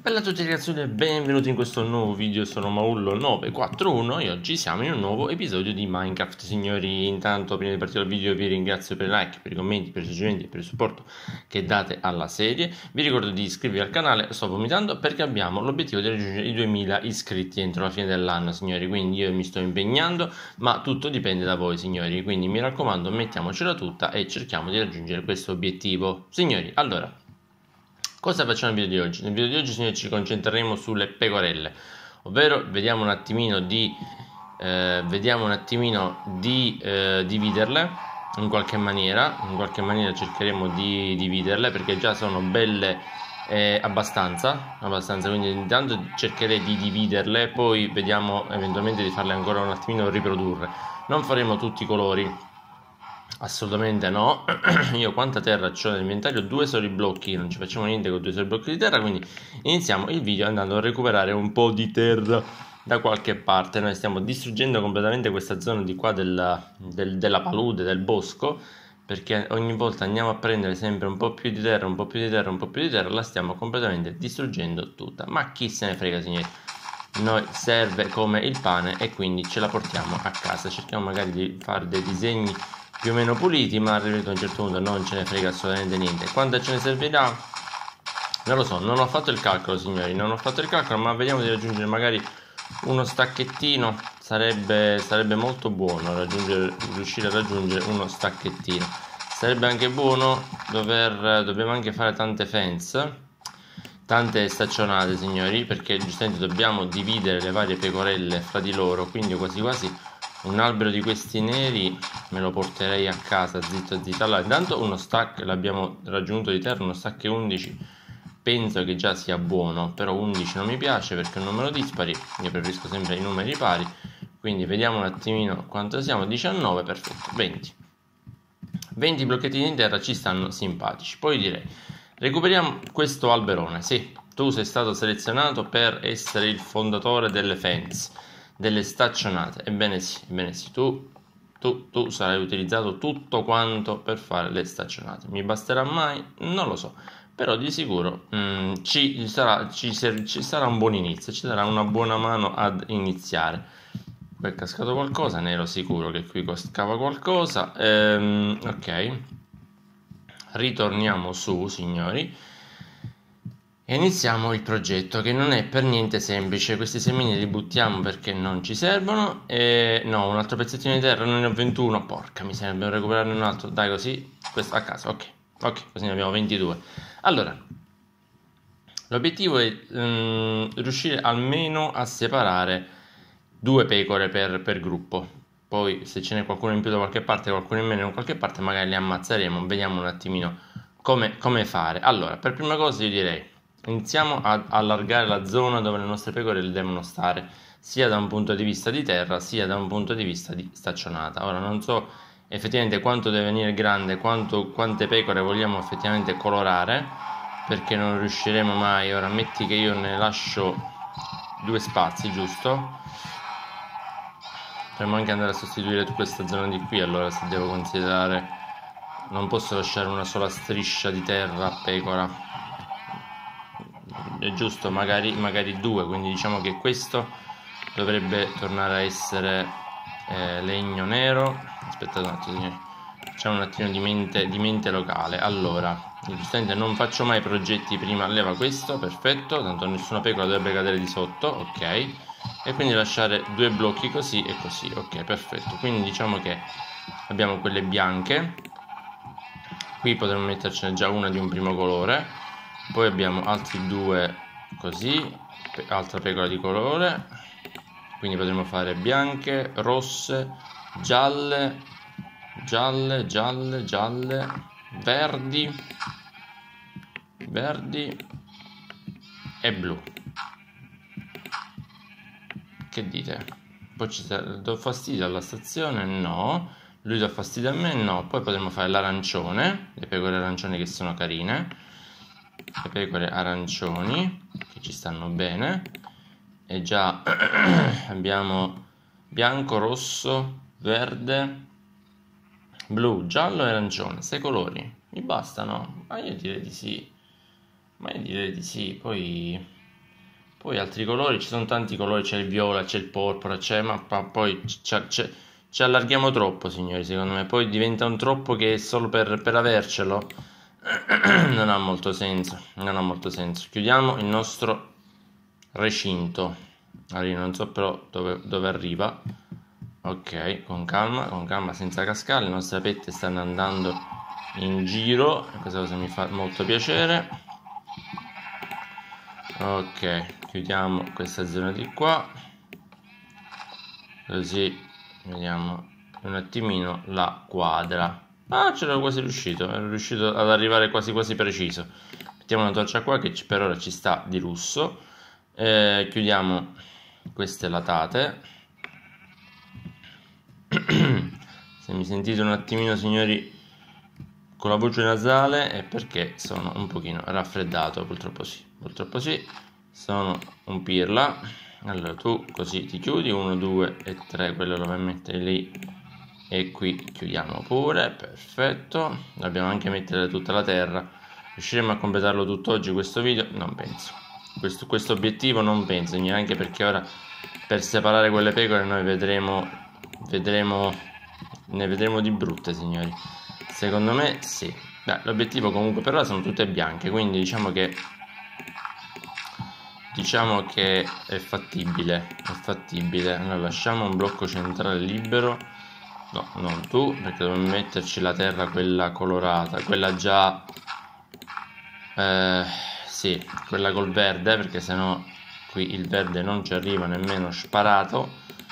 Bella a tutti ragazzi e benvenuti in questo nuovo video, sono Maullo941 e oggi siamo in un nuovo episodio di Minecraft. Signori, intanto prima di partire dal video vi ringrazio per i like, per i commenti, per i suggerimenti e per il supporto che date alla serie. Vi ricordo di iscrivervi al canale, sto vomitando perché abbiamo l'obiettivo di raggiungere i 2000 iscritti entro la fine dell'anno, signori, quindi io mi sto impegnando, ma tutto dipende da voi, signori, quindi mi raccomando mettiamocela tutta e cerchiamo di raggiungere questo obiettivo. Signori, allora, cosa facciamo nel video di oggi? Nel video di oggi, signori, ci concentreremo sulle pecorelle, ovvero vediamo un attimino di dividerle in qualche maniera cercheremo di dividerle perché già sono belle abbastanza, quindi intanto cercherei di dividerle, poi vediamo eventualmente di farle ancora un attimino riprodurre. Non faremo tutti i colori, assolutamente no. Io quanta terra ho nell'inventario? 2 soli blocchi, non ci facciamo niente con 2 soli blocchi di terra, quindi iniziamo il video andando a recuperare un po' di terra da qualche parte. Noi stiamo distruggendo completamente questa zona di qua della palude, del bosco, perché ogni volta andiamo a prendere sempre un po' più di terra, un po' più di terra, un po' più di terra, la stiamo completamente distruggendo tutta. Ma chi se ne frega, signori, noi serve come il pane e quindi ce la portiamo a casa. Cerchiamo magari di fare dei disegni più o meno puliti, ma arrivato a un certo punto non ce ne frega assolutamente niente. Quanto ce ne servirà? Non lo so, non ho fatto il calcolo, signori, non ho fatto il calcolo, ma vediamo di raggiungere magari uno stacchettino. Sarebbe molto buono riuscire a raggiungere uno stacchettino. Sarebbe anche buono dobbiamo anche fare tante fence, tante staccionate, signori, perché giustamente dobbiamo dividere le varie pecorelle fra di loro, quindi quasi quasi un albero di questi neri me lo porterei a casa, zitto zitto. Allora, intanto uno stack l'abbiamo raggiunto di terra, uno stack 11 penso che già sia buono, però 11 non mi piace perché è un numero dispari, io preferisco sempre i numeri pari, quindi vediamo un attimino quanto siamo. 19, perfetto. 20 blocchettini in terra ci stanno simpatici. Poi direi recuperiamo questo alberone. Sì, tu sei stato selezionato per essere il fondatore delle fence, delle staccionate. Ebbene sì, tu sarai utilizzato tutto quanto per fare le staccionate. Mi basterà mai? Non lo so, però di sicuro ci sarà un buon inizio, ci darà una buona mano ad iniziare. Qui è cascato qualcosa, ne ero sicuro che qui cascava qualcosa. Ok, ritorniamo su, signori, e iniziamo il progetto, che non è per niente semplice. Questi semini li buttiamo perché non ci servono. No, un altro pezzettino di terra, non ne ho 21. Porca miseria, dobbiamo recuperarne un altro. Dai, così, questo a caso, ok, così ne abbiamo 22. Allora, l'obiettivo è riuscire almeno a separare 2 pecore per gruppo. Poi se ce n'è qualcuno in più da qualche parte, qualcuno in meno da qualche parte, magari li ammazzeremo. Vediamo un attimino come fare. Allora, per prima cosa io direi iniziamo ad allargare la zona dove le nostre pecore devono stare, sia da un punto di vista di terra sia da un punto di vista di staccionata. Ora non so effettivamente quanto deve venire grande, quante pecore vogliamo effettivamente colorare, perché non riusciremo mai. Ora metti che io ne lascio 2 spazi, giusto? Potremmo anche andare a sostituire questa zona di qui. Allora, se devo considerare, non posso lasciare una sola striscia di terra a pecora, è giusto, magari 2, quindi diciamo che questo dovrebbe tornare a essere legno nero. Aspettate un attimo, facciamo un attimo di mente locale. Allora, giustamente non faccio mai progetti prima. Leva questo, perfetto, tanto nessuna pecora dovrebbe cadere di sotto, ok, e quindi lasciare 2 blocchi così e così, ok, perfetto. Quindi diciamo che abbiamo quelle bianche, qui potremmo mettercene già una di un primo colore, poi abbiamo altri 2 così, altra pecora di colore, quindi potremmo fare bianche, rosse, gialle, verdi e blu. Che dite? Poi do fastidio alla stazione? No. Lui dà fastidio a me? No. Poi potremmo fare l'arancione, le pecore arancioni che sono carine, le pecore arancioni che ci stanno bene, e già abbiamo bianco, rosso, verde, blu, giallo e arancione. 6 colori mi bastano? Ma io direi di sì, poi Poi altri colori, ci sono tanti colori, c'è il viola, c'è il porpora, ma poi ci allarghiamo troppo, signori, secondo me. Poi diventa un troppo che è solo per avercelo. Non ha molto senso, non ha molto senso. Chiudiamo il nostro recinto. Allora, non so però dove arriva. Ok, con calma, senza cascare. Le nostre pette stanno andando in giro. Questa cosa mi fa molto piacere. Ok, chiudiamo questa zona di qua. Così vediamo un attimino la quadra. Ah, c'ero quasi riuscito. Ero riuscito ad arrivare quasi preciso. Mettiamo una torcia qua che per ora ci sta di lusso. Chiudiamo queste latate. Se mi sentite un attimino, signori, con la voce nasale è perché sono un pochino raffreddato, purtroppo sì, sono un pirla. Allora tu così ti chiudi, 1, 2 e 3, quello lo vai a mettere lì e qui chiudiamo pure, perfetto. Dobbiamo anche mettere tutta la terra. Riusciremo a completarlo tutto oggi questo video? Non penso. Questo obiettivo non penso, neanche perché ora per separare quelle pecore noi ne vedremo di brutte, signori. Secondo me sì. Beh, l'obiettivo comunque per ora sono tutte bianche, quindi diciamo che è fattibile, Allora lasciamo un blocco centrale libero. No, non tu, perché dobbiamo metterci la terra, quella colorata, quella già sì, quella col verde, perché sennò qui il verde non ci arriva nemmeno sparato.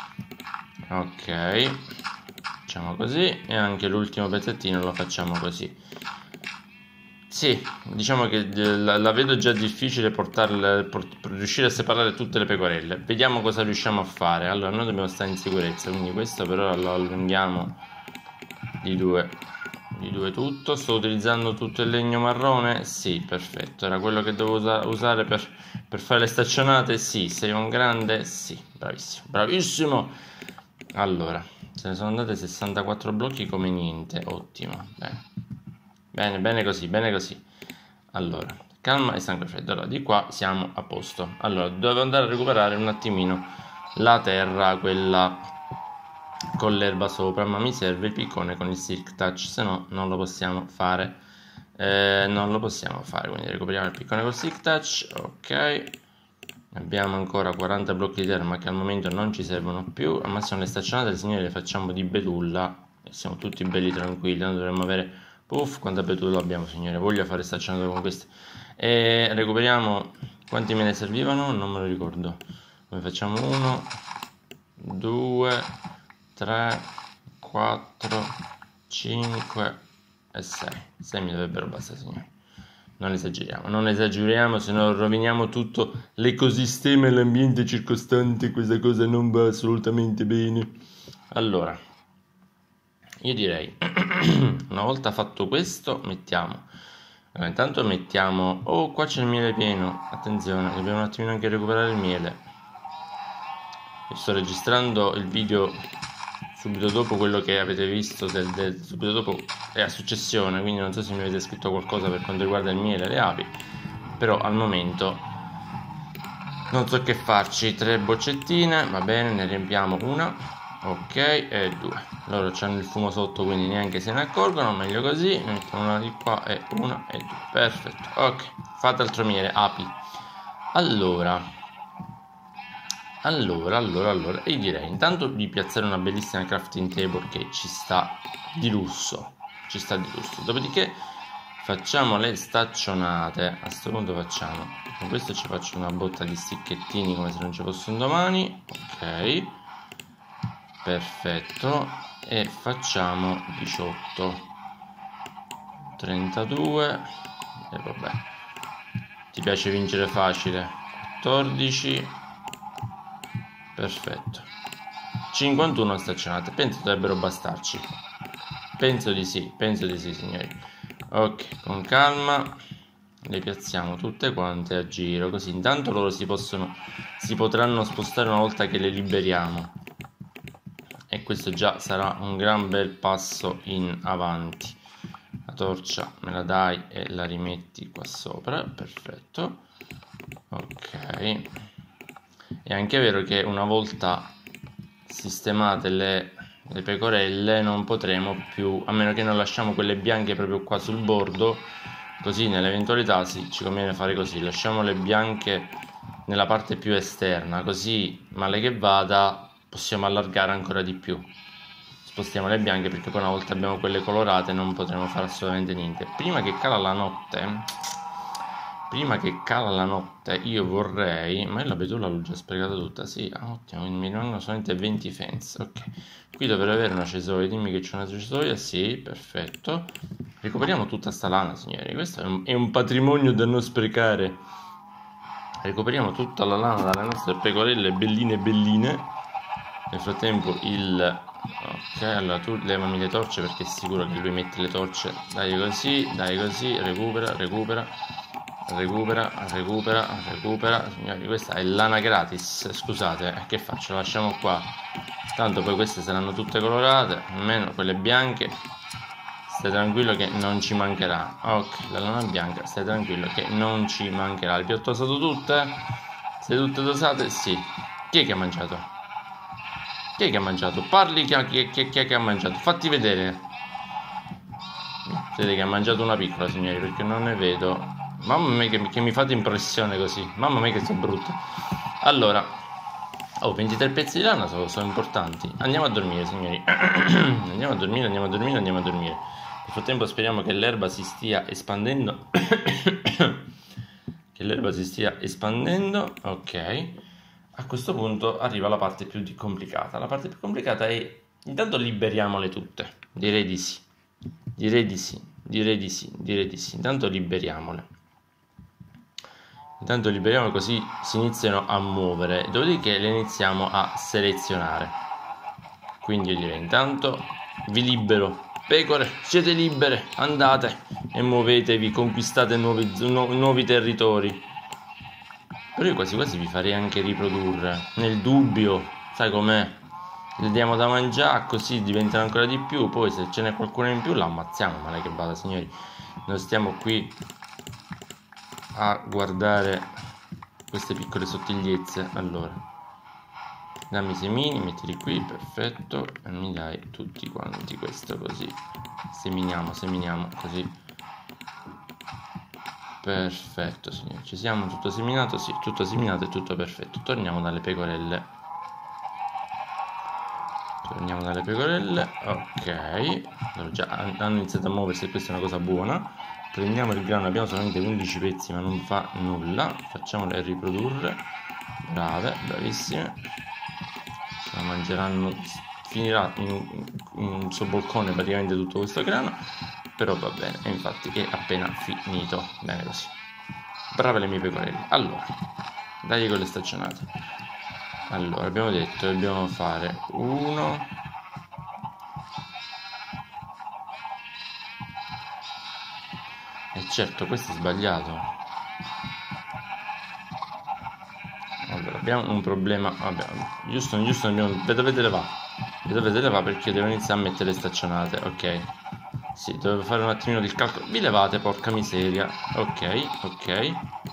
Ok, facciamo così, e anche l'ultimo pezzettino lo facciamo così. Sì, diciamo che la vedo già difficile riuscire a separare tutte le pecorelle. Vediamo cosa riusciamo a fare. Allora, noi dobbiamo stare in sicurezza, quindi questo per ora lo allunghiamo di due tutto. Sto utilizzando tutto il legno marrone? Sì, perfetto. Era quello che dovevo usare per fare le staccionate? Sì. Sei un grande? Sì, bravissimo. Allora, se ne sono andate 64 blocchi come niente. Ottimo, bene così. Allora, calma e sangue freddo. Allora, di qua siamo a posto. Allora, devo andare a recuperare un attimino la terra, quella con l'erba sopra, ma mi serve il piccone con il silk touch, se no non lo possiamo fare. Quindi recuperiamo il piccone col silk touch. Ok, abbiamo ancora 40 blocchi di terra, ma che al momento non ci servono più. Al massimo le staccionate, signori, le facciamo di betulla e siamo tutti belli tranquilli. Noi dovremmo avere... Puff, quanta betulla abbiamo, signore. Voglio fare staccionato con queste. E recuperiamo. Quanti me ne servivano? Non me lo ricordo. Noi facciamo 1, 2, 3, 4, 5 e 6. 6 mi dovrebbero bastare, signore. Non esageriamo, se no roviniamo tutto l'ecosistema e l'ambiente circostante. Questa cosa non va assolutamente bene. Allora, io direi, una volta fatto questo, intanto mettiamo, oh, qua c'è il miele pieno, attenzione, dobbiamo un attimino anche recuperare il miele. Io sto registrando il video subito dopo quello che avete visto, subito dopo è a successione, quindi non so se mi avete scritto qualcosa per quanto riguarda il miele e le api, però al momento non so che farci. 3 boccettine, va bene, ne riempiamo una. Ok, e 2. Loro hanno il fumo sotto, quindi neanche se ne accorgono. Meglio così. Ne mettiamo una di qua e una e 2. Perfetto. Ok, fate altro miele, api. Allora, io direi intanto di piazzare una bellissima crafting table che ci sta di lusso. Dopodiché facciamo le staccionate. A questo punto con questo ci faccio una botta di sticchettini come se non ci fosse un domani. Ok, perfetto, e facciamo 18, 32 e vabbè, ti piace vincere facile, 14, perfetto, 51 staccionate. Penso dovrebbero bastarci, penso di sì, signori. Ok, con calma le piazziamo tutte quante a giro, così intanto loro si potranno spostare una volta che le liberiamo, e questo già sarà un gran bel passo in avanti. La torcia me la dai e la rimetti qua sopra, perfetto. Ok, È anche vero che una volta sistemate le pecorelle non potremo più, a meno che non lasciamo quelle bianche proprio qua sul bordo, così nell'eventualità ci conviene fare così, lasciamo le bianche nella parte più esterna, così male che vada possiamo allargare ancora di più. Spostiamo le bianche perché poi una volta abbiamo quelle colorate non potremo fare assolutamente niente. Prima che cala la notte io vorrei, ma io la betulla l'ho già sprecata tutta, sì, ottimo, quindi mi rimangono solamente 20 fence, ok. Qui dovrei avere una cesoia, dimmi che c'è una cesoia, sì, perfetto. Recuperiamo tutta sta lana, signori, questo è un patrimonio da non sprecare. Recuperiamo tutta la lana dalle nostre pecorelle belline. Nel frattempo ok, allora tu levami le torce perché è sicuro che lui mette le torce. Dai così, recupera. Signori, questa è lana gratis. Scusate, che faccio? La lasciamo qua. Tanto poi queste saranno tutte colorate, almeno quelle bianche. Stai tranquillo che non ci mancherà. Ok, la lana bianca, stai tranquillo che non ci mancherà. Le più ho dosato tutte? Siete tutte dosate? Sì. Chi è che ha mangiato? Chi è che ha mangiato? Parli chi è che ha mangiato? Fatti vedere. Vedete che ha mangiato una piccola, signori, perché non ne vedo. Mamma mia che mi fate impressione così. Mamma mia che sono brutto. Allora, 23 pezzi di lana sono importanti. Andiamo a dormire, signori. Andiamo a dormire. Nel frattempo speriamo che l'erba si stia espandendo. Ok. A questo punto arriva la parte più complicata. La parte più complicata è... Intanto liberiamole tutte. Direi di sì. Intanto liberiamole. Così si iniziano a muovere. Dopodiché le iniziamo a selezionare. Quindi io direi intanto vi libero. Pecore, siete libere. Andate e muovetevi. Conquistate nuovi territori. Però io quasi vi farei anche riprodurre. Nel dubbio, sai com'è? Le diamo da mangiare, così diventano ancora di più. Poi se ce n'è qualcuno in più la ammazziamo. Male che vada, signori. Noi stiamo qui a guardare queste piccole sottigliezze. Allora, dammi i semini, mettili qui, perfetto. E mi dai tutti quanti questo così. Seminiamo così. Perfetto, signori, ci siamo, tutto seminato? Sì, tutto seminato e tutto perfetto. Torniamo dalle pecorelle. Ok. Allora, già hanno iniziato a muoversi e questa è una cosa buona. Prendiamo il grano, abbiamo solamente 11 pezzi ma non fa nulla. Facciamole riprodurre. Brave, bravissime. La mangeranno, finirà in un sobbolcone praticamente tutto questo grano. Però va bene, e infatti è appena finito. Bene così. Brave le mie pecorelle. Allora, dai con le staccionate. Allora, abbiamo detto che dobbiamo fare 1. E certo, questo è sbagliato. Allora, abbiamo un problema. Vabbè, giusto, abbiamo... Vedete le va perché devo iniziare a mettere le staccionate. Ok. Sì, dovevo fare un attimino del calcolo. Vi levate, porca miseria. Ok.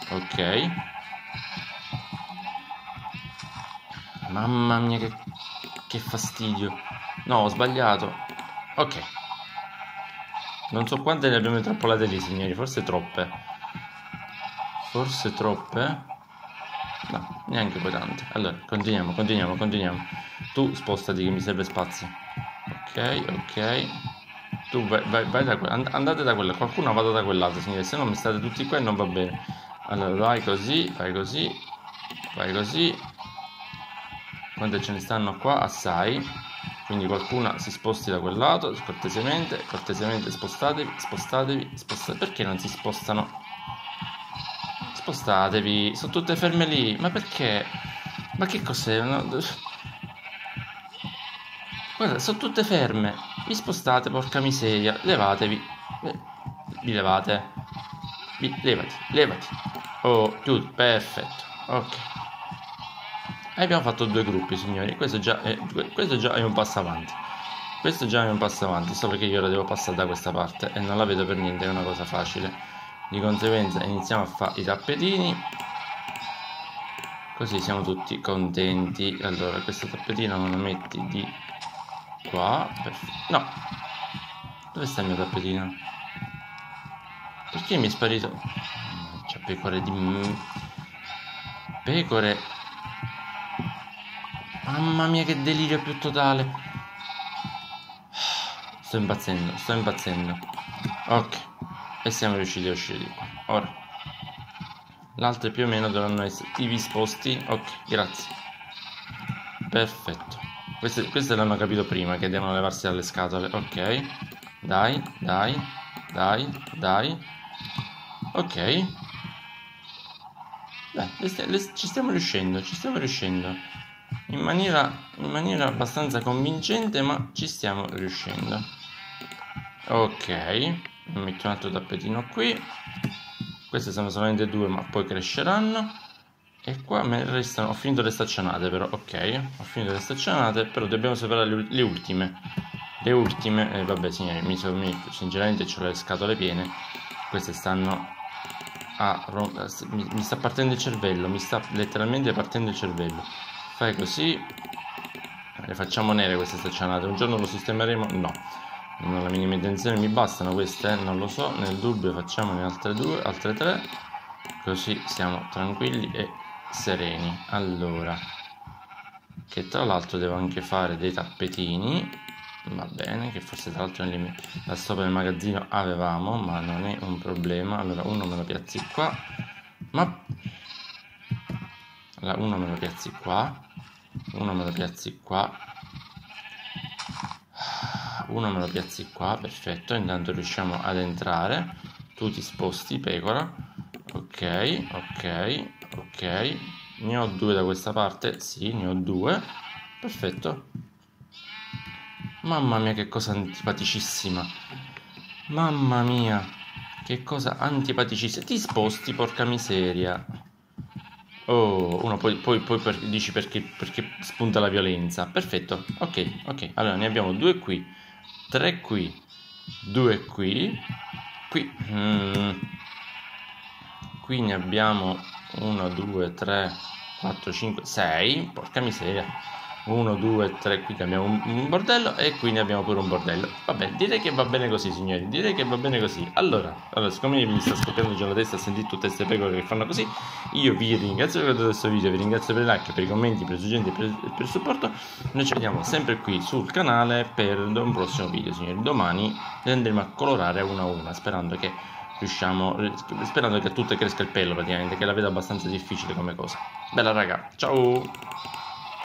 Mamma mia che fastidio. No, ho sbagliato. Ok. Non so quante ne abbiamo intrappolate lì, signori. Forse troppe. No, neanche poi tante. Allora, continuiamo. Tu spostati che mi serve spazio. Ok. Tu vai da quella. Andate da quella. Qualcuno vada da quell'altra, signori. Se no mi state tutti qua e non va bene. Allora, vai così. Quante ce ne stanno qua? Assai. Quindi qualcuna si sposti da quel lato. Cortesemente. Spostatevi. Perché non si spostano? Spostatevi. Sono tutte ferme lì. Ma perché? Ma che cos'è? Guarda, sono tutte ferme. Vi spostate, porca miseria. Levatevi. Vi levate. Levati. Oh, chiudo. Perfetto. Ok. E abbiamo fatto 2 gruppi, signori. Questo già è un passo avanti. So perché io ora devo passare da questa parte e non la vedo per niente, è una cosa facile. Di conseguenza iniziamo a fare i tappetini. Così siamo tutti contenti. Allora, questa tappetina me la metti di qua. No, dove sta il mio tappetino? Perché mi è sparito? C'è pecore di... pecore. Mamma mia, che delirio più totale. Sto impazzendo. Ok, e siamo riusciti a uscire di qua. Ora l'altro più o meno dovranno essere ivi sposti. Ok, grazie. Perfetto. Queste l'hanno capito prima che devono levarsi dalle scatole. Ok. Dai. Ok. Dai, ci stiamo riuscendo. In maniera abbastanza convincente, ma ci stiamo riuscendo. Ok. Metto un altro tappetino qui. Queste sono solamente 2, ma poi cresceranno. E qua me ne restano... Ho finito le staccionate però, ok. Ho finito le staccionate, però dobbiamo superare le ultime. Vabbè signori, sinceramente ho le scatole piene. Queste stanno a... Mi sta partendo il cervello, mi sta letteralmente partendo il cervello. Fai così. Le facciamo nere queste staccionate. Un giorno lo sistemeremo? No. Non ho la minima intenzione, mi bastano queste, non lo so, nel dubbio facciamone altre 3, così siamo tranquilli e sereni. Allora, che tra l'altro devo anche fare dei tappetini, va bene, che forse tra l'altro la sopra del magazzino avevamo, ma non è un problema. Allora uno me lo piazzi qua, uno me lo piazzi qua, uno me lo piazzi qua, uno me lo piazzi qua, perfetto. Intanto riusciamo ad entrare. Tu ti sposti, pecora. Ok. Ne ho 2 da questa parte. Sì, ne ho 2. Perfetto. Mamma mia, che cosa antipaticissima. Mamma mia, che cosa antipaticissima. Ti sposti, porca miseria. Oh, uno poi dici perché spunta la violenza. Perfetto. Ok. Allora ne abbiamo 2 qui. 3 qui, 2 qui, qui ne abbiamo 1, 2, 3, 4, 5, 6, porca miseria, 1, 2, 3, qui abbiamo un bordello e qui ne abbiamo pure un bordello. Vabbè, direi che va bene così signori, allora siccome mi sta scoppiando già la testa a sentire tutte queste pecore che fanno così, io vi ringrazio per questo video, vi ringrazio per i like, per i commenti, per i suggerimenti, per il supporto. Noi ci vediamo sempre qui sul canale per un prossimo video signori. Domani le andremo a colorare una a una, sperando che a tutte cresca il pelo praticamente, che la vedo abbastanza difficile come cosa. Bella raga, ciao!